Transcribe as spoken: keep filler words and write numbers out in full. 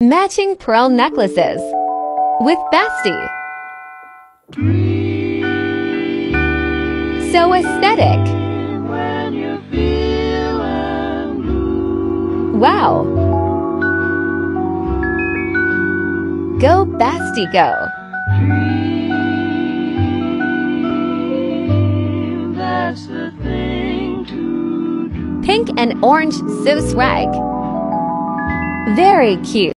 Matching pearl necklaces with Basti. So aesthetic. Wow. Go Basti go. Pink and orange, so swag. Very cute.